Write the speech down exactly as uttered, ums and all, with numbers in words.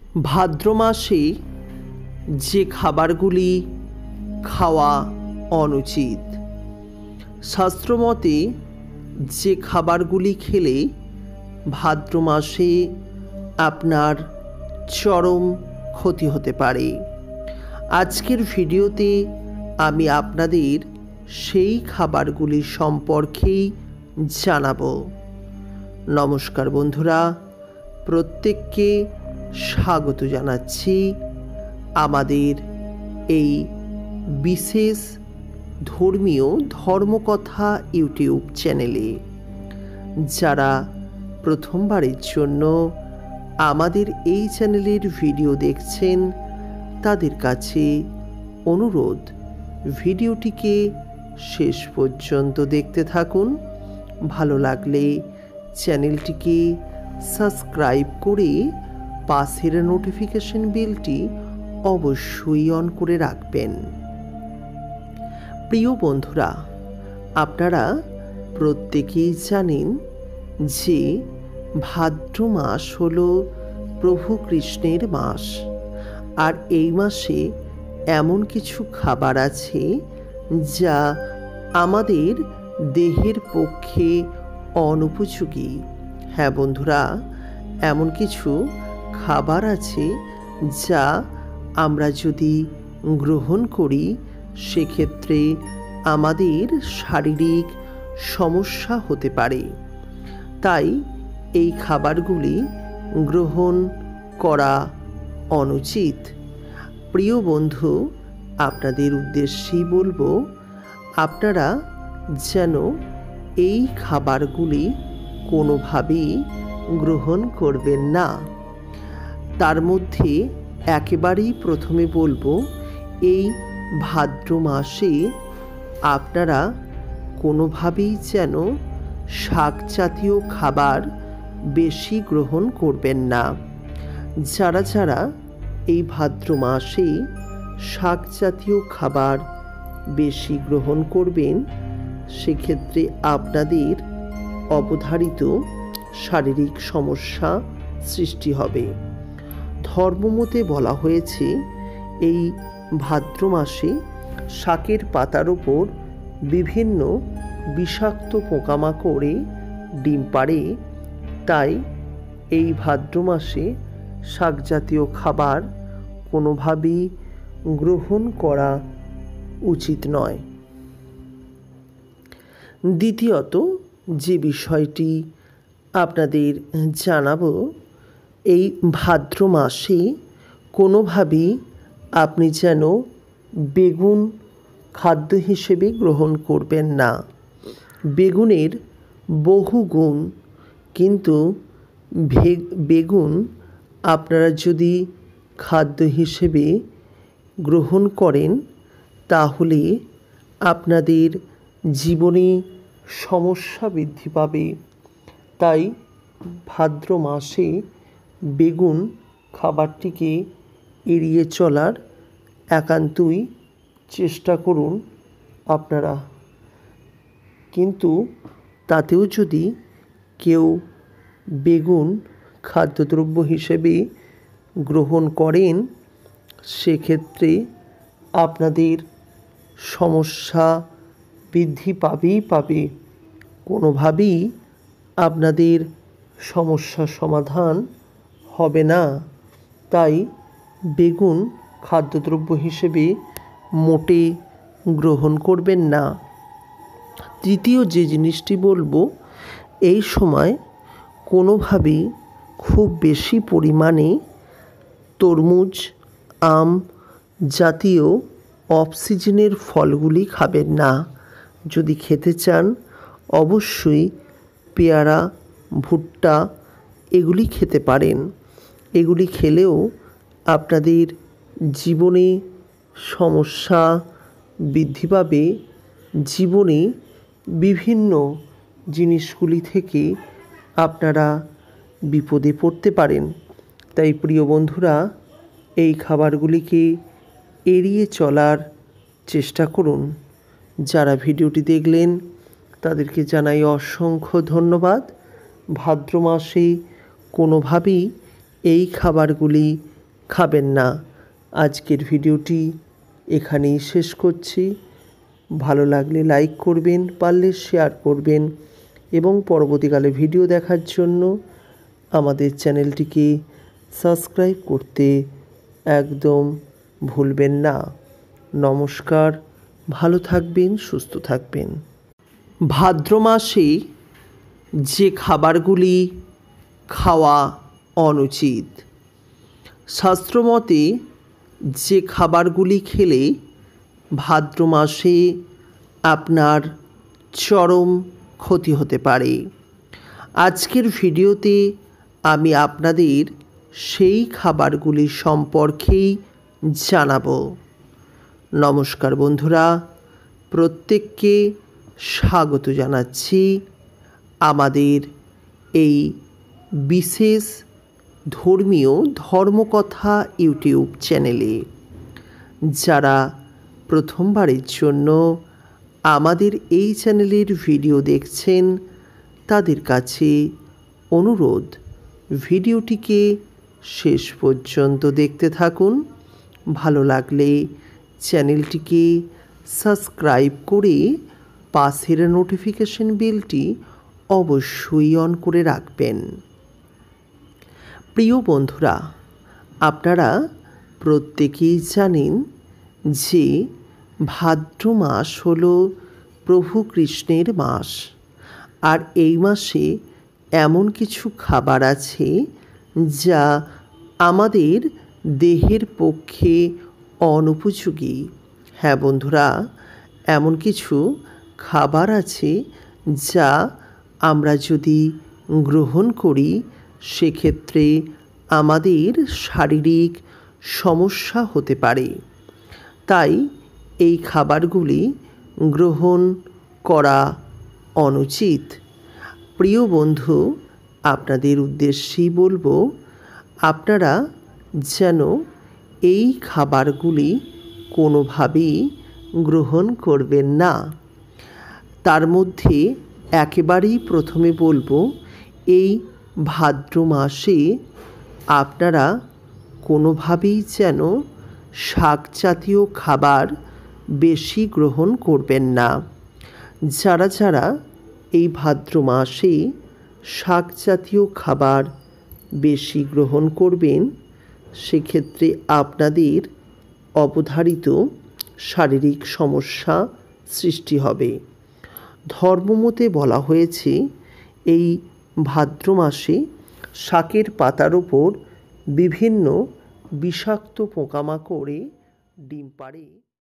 ভাদ্র মাসে যে খাবারগুলি খাওয়া অনুচিত। শাস্ত্রমতে যে খাবারগুলি খেলে ভাদ্র মাসে আপনার চরম ক্ষতি হতে পারে। আজকের ভিডিওতে আমি আপনাদের সেই খাবারগুলি সম্পর্কেই জানাবো। নমস্কার বন্ধুরা, প্রত্যেককে স্বাগত জানাচ্ছি আমাদের এই বিশেষ ধর্মীয় ধর্মকথা ইউটিউব চ্যানেলে। যারা প্রথমবারের জন্য আমাদের এই চ্যানেলের ভিডিও দেখছেন তাদের কাছে অনুরোধ, ভিডিওটিকে শেষ পর্যন্ত দেখতে থাকুন। ভালো লাগলে চ্যানেলটিকে সাবস্ক্রাইব করে পাশের নোটিফিকেশন বেলটি অবশ্যই অন করে রাখবেন। প্রিয় বন্ধুরা, আপনারা প্রত্যেকেই জানেন যে ভাদ্র মাস হল প্রভু কৃষ্ণের মাস। আর এই মাসে এমন কিছু খাবার আছে যা আমাদের দেহের পক্ষে অনুপযোগী। হ্যাঁ বন্ধুরা, এমন কিছু খাবার আছে যা আমরা যদি গ্রহণ করি সেক্ষেত্রে আমাদের শারীরিক সমস্যা হতে পারে। তাই এই খাবারগুলি গ্রহণ করা অনুচিত। প্রিয় বন্ধু, আপনাদের উদ্দেশ্যেই বলবো, আপনারা যেন এই খাবারগুলি কোনোভাবেই গ্রহণ করবেন না। তার মধ্যে একেবারেই প্রথমে বলবো, এই ভাদ্র মাসে আপনারা কোনোভাবেই যেন শাক জাতীয় খাবার বেশি গ্রহণ করবেন না। যারা যারা এই ভাদ্র মাসে শাক জাতীয় খাবার বেশি গ্রহণ করবেন সেক্ষেত্রে আপনাদের অবধারিত শারীরিক সমস্যা সৃষ্টি হবে। ধর্মমতে বলা হয়েছে এই ভাদ্র মাসে শাকের পাতার ওপর বিভিন্ন বিষাক্ত পোকামাকড়ে ডিম পাড়ে। তাই এই ভাদ্র মাসে শাক জাতীয় খাবার কোনোভাবেই গ্রহণ করা উচিত নয়। দ্বিতীয়ত যে বিষয়টি আপনাদের জানাবো, এই ভাদ্র মাসে কোনোভাবেই আপনি যেন বেগুন খাদ্য হিসেবে গ্রহণ করবেন না। বেগুনের বহু গুণ, কিন্তু বেগুন আপনারা যদি খাদ্য হিসেবে গ্রহণ করেন তাহলে আপনাদের জীবনে সমস্যা বৃদ্ধি পাবে। তাই ভাদ্র মাসে বেগুন খাবারটিকে এড়িয়ে চলার একান্তই চেষ্টা করুন আপনারা। কিন্তু তাতেও যদি কেউ বেগুন খাদ্যদ্রব্য হিসেবে গ্রহণ করেন সেক্ষেত্রে আপনাদের সমস্যা বৃদ্ধি পাবেই পাবে। কোনোভাবেই আপনাদের সমস্যার সমাধান হবে না। তাই বেগুন খাদ্যদ্রব্য হিসেবে মোটে গ্রহণ করবেন না। তৃতীয় যে জিনিসটি বলবো, এই সময় কোনোভাবেই খুব বেশি পরিমাণে তরমুজ, আম জাতীয় অফ সিজনের ফলগুলি খাবেন না। যদি খেতে চান অবশ্যই পেয়ারা, ভুট্টা এগুলি খেতে পারেন। এগুলি খেলেও আপনাদের জীবনে সমস্যা বৃদ্ধি পাবে। জীবনে বিভিন্ন জিনিসগুলি থেকে আপনারা বিপদে পড়তে পারেন। তাই প্রিয় বন্ধুরা, এই খাবারগুলিকে এড়িয়ে চলার চেষ্টা করুন। যারা ভিডিওটি দেখলেন তাদেরকে জানাই অসংখ্য ধন্যবাদ। ভাদ্র মাসে কোনোভাবেই এই খাবারগুলি খাবেন না। আজকের ভিডিওটি এখানেই শেষ করছি। ভালো লাগলে লাইক করবেন, পারলে শেয়ার করবেন এবং পরবর্তীকালে ভিডিও দেখার জন্য আমাদের চ্যানেলটিকে সাবস্ক্রাইব করতে একদম ভুলবেন না। নমস্কার, ভালো থাকবেন, সুস্থ থাকবেন। ভাদ্র মাসে যে খাবারগুলি খাওয়া অনুচিত, শাস্ত্রমতে যে খাবারগুলি খেলে ভাদ্র মাসে আপনার চরম ক্ষতি হতে পারে, আজকের ভিডিওতে আমি আপনাদের সেই খাবারগুলি সম্পর্কেই জানাবো। নমস্কার বন্ধুরা, প্রত্যেককে স্বাগত জানাচ্ছি আমাদের এই বিশেষ ধর্মীয় ধর্মকথা ইউটিউব চ্যানেলে। যারা প্রথমবারের জন্য আমাদের এই চ্যানেলের ভিডিও দেখছেন, তাদের কাছে অনুরোধ, ভিডিওটিকে শেষ পর্যন্ত দেখতে থাকুন। ভালো লাগলে চ্যানেলটিকে সাবস্ক্রাইব করে পাশের নোটিফিকেশন বেলটি অবশ্যই অন করে রাখবেন। প্রিয় বন্ধুরা, আপনারা প্রত্যেকেই জানেন যে ভাদ্র মাস হল প্রভু কৃষ্ণের মাস। আর এই মাসে এমন কিছু খাবার আছে যা আমাদের দেহের পক্ষে অনুপযোগী। হ্যাঁ বন্ধুরা, এমন কিছু খাবার আছে যা আমরা যদি গ্রহণ করি সেক্ষেত্রে আমাদের শারীরিক সমস্যা হতে পারে। তাই এই খাবারগুলি গ্রহণ করা অনুচিত। প্রিয় বন্ধু, আপনাদের উদ্দেশ্যেই বলবো, আপনারা যেন এই খাবারগুলি কোনোভাবেই গ্রহণ করবেন না। তার মধ্যে একেবারেই প্রথমে বলবো, এই ভাদ্র মাসে আপনারা কোনোভাবেই যেন শাক জাতীয় খাবার বেশি গ্রহণ করবেন না। যারা যারা এই ভাদ্র মাসে শাক জাতীয় খাবার বেশি গ্রহণ করবেন, সেক্ষেত্রে আপনাদের অবধারিত শারীরিক সমস্যা সৃষ্টি হবে। ধর্মমতে বলা হয়েছে এই ভাদ্র মাসে শাকের পাতার ওপর বিভিন্ন বিষাক্ত পোকামাকড়ে ডিম পাড়ে।